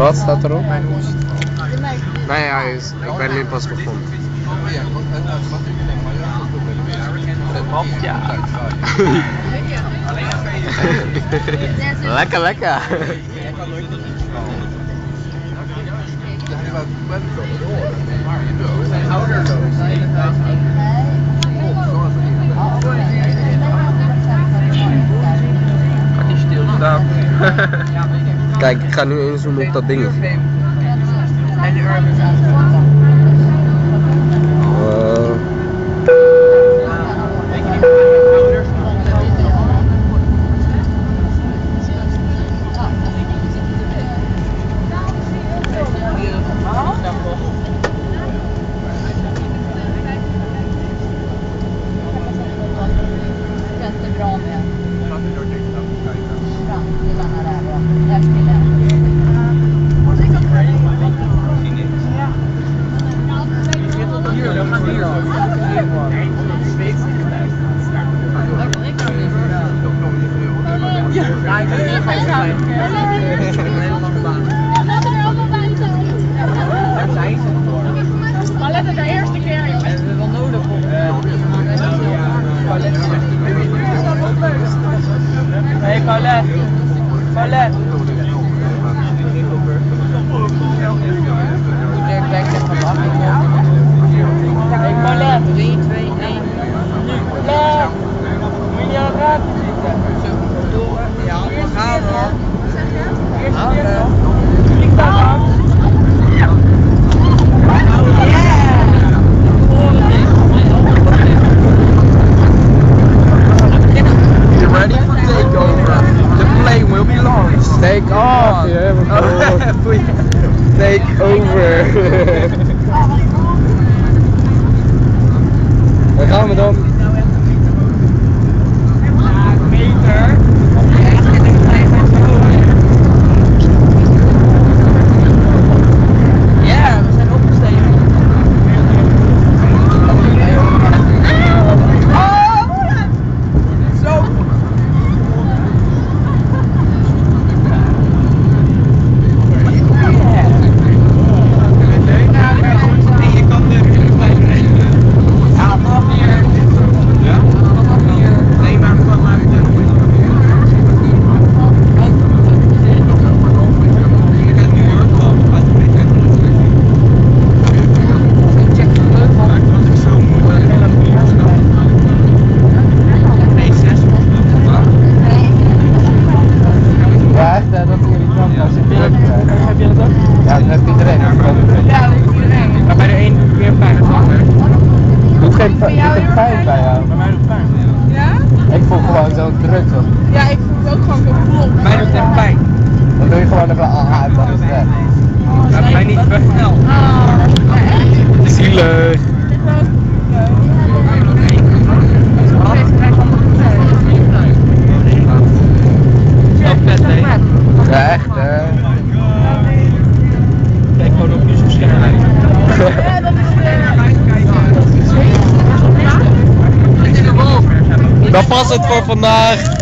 Wat staat erop? Mijn hoest. Nee, ik ben nu pas begonnen. Ja. Lekker, lekker. Gaat niet stilstaan. Kijk, ik ga nu inzoomen op dat ding. En de urban. Paulette, de eerste keer, joh. En we wel nodig voor. Hey Paulette. Paulette. Hey Paulette. 3, 2, 1. Paulette. Moet je aan het raadje zitten? Ja, gaan hoor. Eerste keer toch? Ik sta aan. Ready for takeover. The plane will be launched. Take off. Take over. Daar gaan we dan. Meter. Ja, we zijn opgestegen. Zo. Heb je dat ook? Ja, dat heeft iedereen. Ja, dat heeft iedereen. Maar bij de een meer pijn dan de ander. Doet geen pijn bij jou? Bij mij doet het pijn. Ja? Ik voel gewoon zo druk. Ja, ik voel het ook gewoon zo vol. Bij mij doet het echt pijn. Dan doe je gewoon even en dan is het weg. Ja, bij mij niet snel. Zielig. Zo vet, hè? Ja, echt hè. Kijk gewoon op Yussef scherm. Ja, dat is Dat was het voor vandaag.